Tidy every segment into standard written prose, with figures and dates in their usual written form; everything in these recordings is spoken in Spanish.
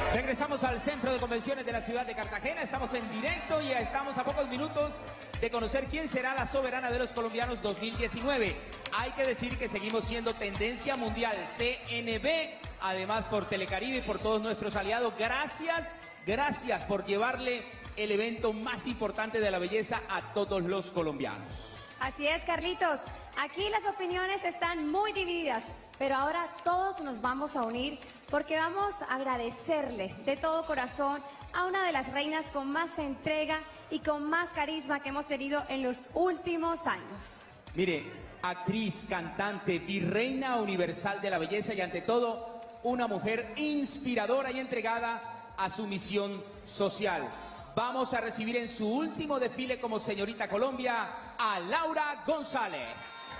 Regresamos al Centro de Convenciones de la ciudad de Cartagena. Estamos en directo y estamos a pocos minutos de conocer quién será la soberana de los colombianos 2019. Hay que decir que seguimos siendo tendencia mundial CNB, además por Telecaribe y por todos nuestros aliados. Gracias por llevarle el evento más importante de la belleza a todos los colombianos. Así es, Carlitos. Aquí las opiniones están muy divididas, pero ahora todos nos vamos a unir porque vamos a agradecerle de todo corazón a una de las reinas con más entrega y con más carisma que hemos tenido en los últimos años. Mire, actriz, cantante, virreina universal de la belleza y ante todo una mujer inspiradora y entregada a su misión social. Vamos a recibir en su último desfile como señorita Colombia a Laura González.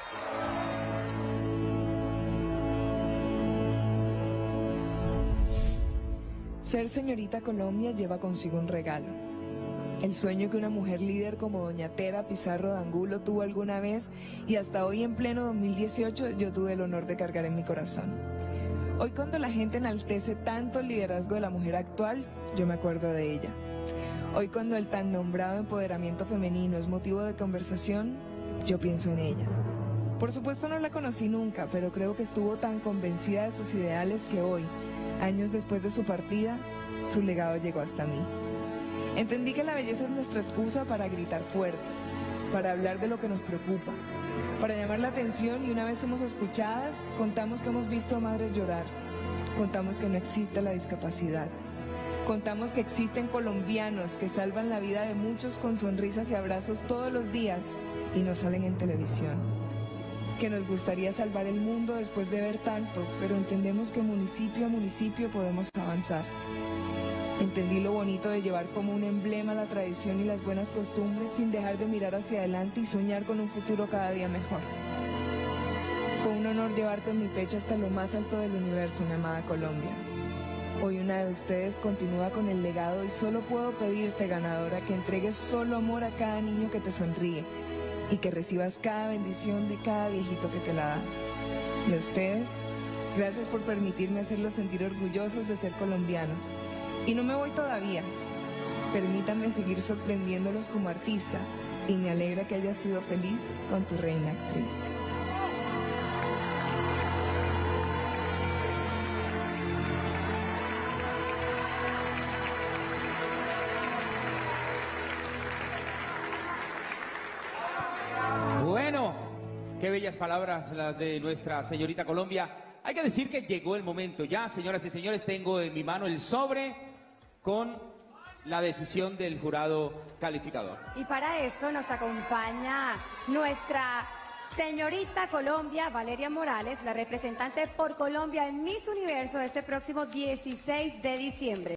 Ser señorita Colombia lleva consigo un regalo. El sueño que una mujer líder como doña Tera Pizarro de Angulo tuvo alguna vez y hasta hoy en pleno 2018 yo tuve el honor de cargar en mi corazón. Hoy cuando la gente enaltece tanto el liderazgo de la mujer actual, yo me acuerdo de ella. Hoy cuando el tan nombrado empoderamiento femenino es motivo de conversación, yo pienso en ella. Por supuesto no la conocí nunca, pero creo que estuvo tan convencida de sus ideales que hoy, años después de su partida, su legado llegó hasta mí. Entendí que la belleza es nuestra excusa para gritar fuerte, para hablar de lo que nos preocupa, para llamar la atención y una vez somos escuchadas, contamos que hemos visto a madres llorar, contamos que no existe la discapacidad, contamos que existen colombianos que salvan la vida de muchos con sonrisas y abrazos todos los días y no salen en televisión. Que nos gustaría salvar el mundo después de ver tanto, pero entendemos que municipio a municipio podemos avanzar. Entendí lo bonito de llevar como un emblema la tradición y las buenas costumbres sin dejar de mirar hacia adelante y soñar con un futuro cada día mejor. Fue un honor llevarte en mi pecho hasta lo más alto del universo, mi amada Colombia. Hoy una de ustedes continúa con el legado y solo puedo pedirte, ganadora, que entregues solo amor a cada niño que te sonríe y que recibas cada bendición de cada viejito que te la da. Y a ustedes, gracias por permitirme hacerlos sentir orgullosos de ser colombianos. Y no me voy todavía. Permítanme seguir sorprendiéndolos como artista y me alegra que hayas sido feliz con tu reina actriz. Bueno, qué bellas palabras las de nuestra señorita Colombia. Hay que decir que llegó el momento ya, señoras y señores, tengo en mi mano el sobre con la decisión del jurado calificador. Y para esto nos acompaña nuestra señorita Colombia, Valeria Morales, la representante por Colombia en Miss Universo este próximo 16 de diciembre.